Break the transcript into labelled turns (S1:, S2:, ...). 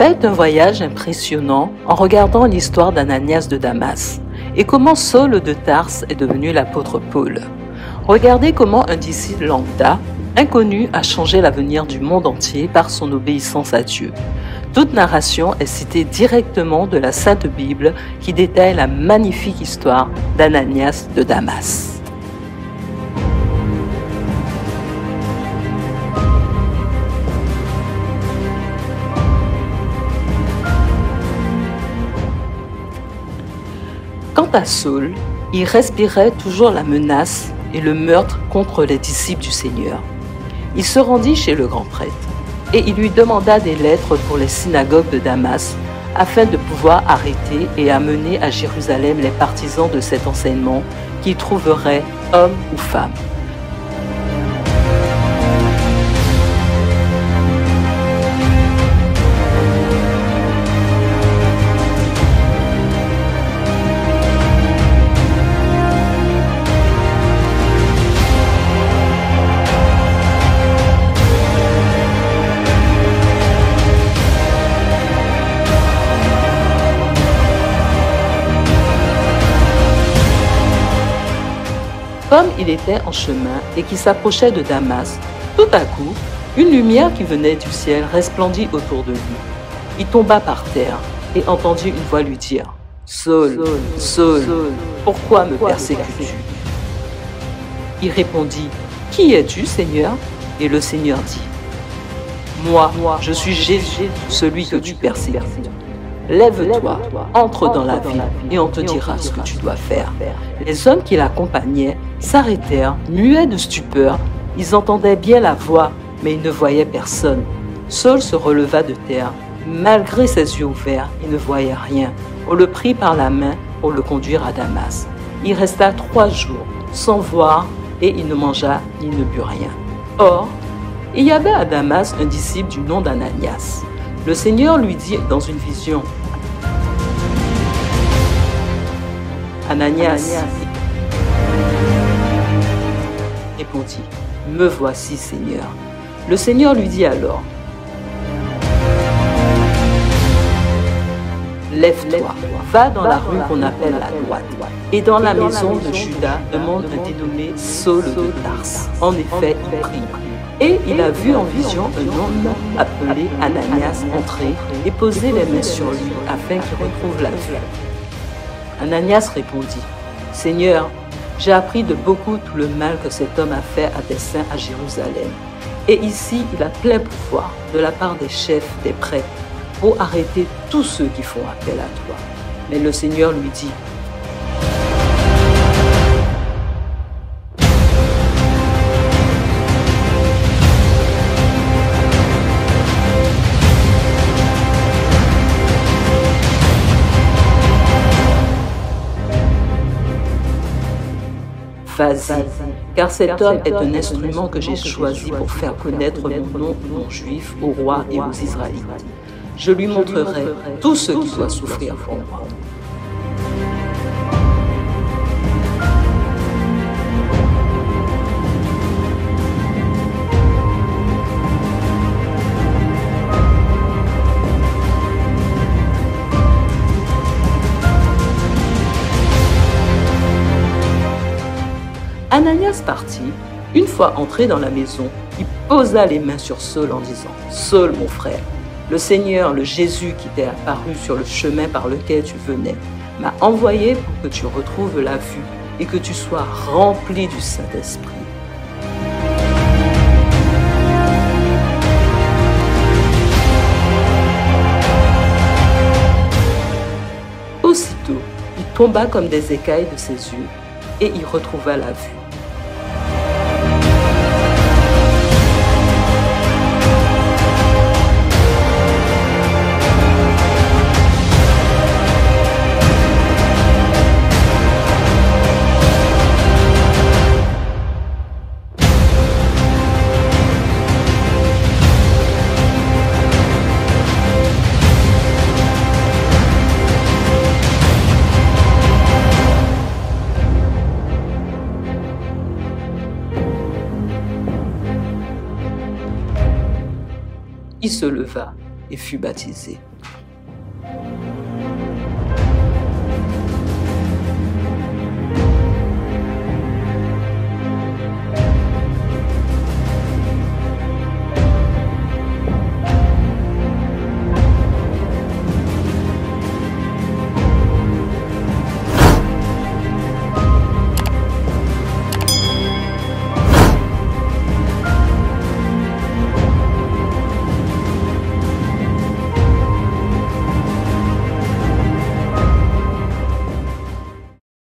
S1: Faites un voyage impressionnant en regardant l'histoire d'Ananias de Damas et comment Saul de Tarse est devenu l'apôtre Paul. Regardez comment un disciple lambda, inconnu, a changé l'avenir du monde entier par son obéissance à Dieu. Toute narration est citée directement de la Sainte Bible qui détaille la magnifique histoire d'Ananias de Damas. Quant à Saul, il respirait toujours la menace et le meurtre contre les disciples du Seigneur. Il se rendit chez le grand prêtre et il lui demanda des lettres pour les synagogues de Damas afin de pouvoir arrêter et amener à Jérusalem les partisans de cet enseignement qu'il trouverait hommes ou femmes. Comme il était en chemin et qu'il s'approchait de Damas, tout à coup, une lumière qui venait du ciel resplendit autour de lui. Il tomba par terre et entendit une voix lui dire « Saul, Saul, pourquoi me persécutes-tu » Il répondit « Qui es-tu, Seigneur ?» Et le Seigneur dit « Moi, je suis Jésus, celui que tu persécutes. Lève-toi, entre dans la ville et on te dira ce que tu dois faire. » Les hommes qui l'accompagnaient s'arrêtèrent, muets de stupeur. Ils entendaient bien la voix, mais ils ne voyaient personne. Saul se releva de terre. Malgré ses yeux ouverts, il ne voyait rien. On le prit par la main pour le conduire à Damas. Il resta 3 jours sans voir et il ne mangea ni ne but rien. Or, il y avait à Damas un disciple du nom d'Ananias. Le Seigneur lui dit dans une vision, « Ananias, répondit, « Me voici, Seigneur. » Le Seigneur lui dit alors, « Lève-toi, va dans la rue qu'on appelle la droite, et dans la maison de Judas demande un dénommé Saul de Tarse. » En effet, il prit. Et il a vu en vision un homme appelé Ananias entrer et poser les mains sur lui afin qu'il retrouve la vue. Ananias répondit, « Seigneur, j'ai appris de beaucoup tout le mal que cet homme a fait à tes saints à Jérusalem. Et ici, il a plein pouvoir de la part des chefs, des prêtres, pour arrêter tous ceux qui font appel à toi. » Mais le Seigneur lui dit, vas-y, car cet homme est un instrument que j'ai choisi pour faire connaître mon nom non juif aux rois et aux Israélites. Je lui montrerai tout ce qu'il doit souffrir pour moi. Ananias partit. Une fois entré dans la maison, il posa les mains sur Saul en disant « Saul, mon frère, le Seigneur, le Jésus qui t'est apparu sur le chemin par lequel tu venais, m'a envoyé pour que tu retrouves la vue et que tu sois rempli du Saint-Esprit. » Aussitôt, il tomba comme des écailles de ses yeux et il retrouva la vue. Il se leva et fut baptisé.